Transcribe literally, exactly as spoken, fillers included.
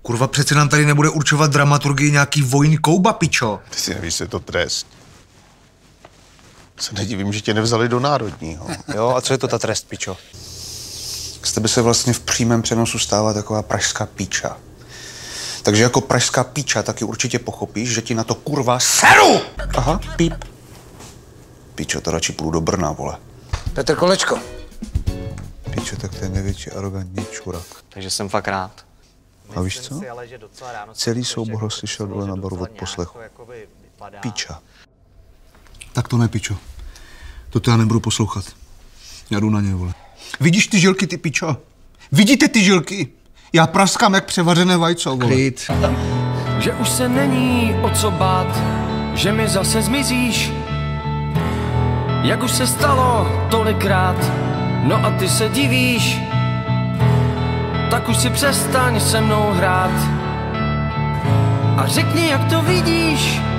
Kurva, přece nám tady nebude určovat dramaturgii nějaký Vojn Kouba, pičo. Ty si nevíš, je to trest. Se nedivím, že tě nevzali do národního. Jo, a co je to ta trest, pičo? Z tebe se vlastně v přímém přenosu stává taková pražská píča. Takže jako pražská píča taky určitě pochopíš, že ti na to kurva seru! Aha, píp. Píčo, to radši půjdu do Brna, vole. Petr Kolečko. Píčo, tak to je největší arrogantní čurak. Takže jsem fakt rád. A víš co? Celý soubor ho slyšel dole na baru od poslechu. Píča. Tak to ne, pičo. To já nebudu poslouchat. Já jdu na ně, vole. Vidíš ty žilky, ty pičo? Vidíte ty žilky? Já praskám jak převařené vajco, vole. Klid. Že už se není o co bát, že mi zase zmizíš. Jak už se stalo tolikrát, no a ty se divíš. Tak už si přestaň se mnou hrát a řekni, jak to vidíš.